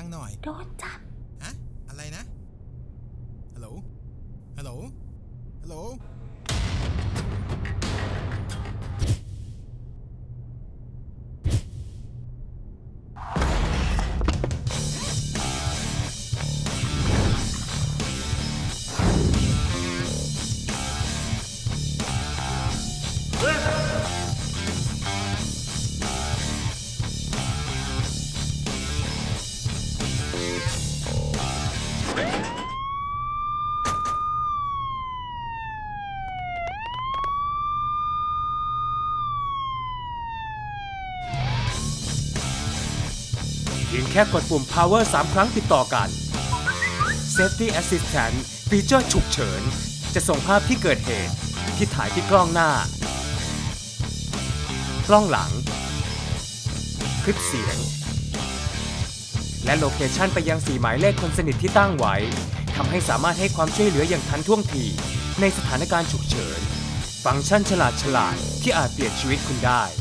หน่อยโดนจับอะอะไรนะฮัลโหลฮัลโหลฮัลโหลเพียงแค่กดปุ่ม power 3 ครั้งติดต่อกัน safety assistant ฟีเจอร์ฉุกเฉินจะส่งภาพที่เกิดเหตุที่ถ่ายที่กล้องหน้ากล้องหลังคลิปเสียงและโลเคชันไปยัง4 หมายเลขคนสนิทที่ตั้งไว้ทำให้สามารถให้ความช่วยเหลืออย่างทันท่วงทีในสถานการณ์ฉุกเฉินฟังก์ชันฉลาดที่อาจเปลี่ยนชีวิตคุณได้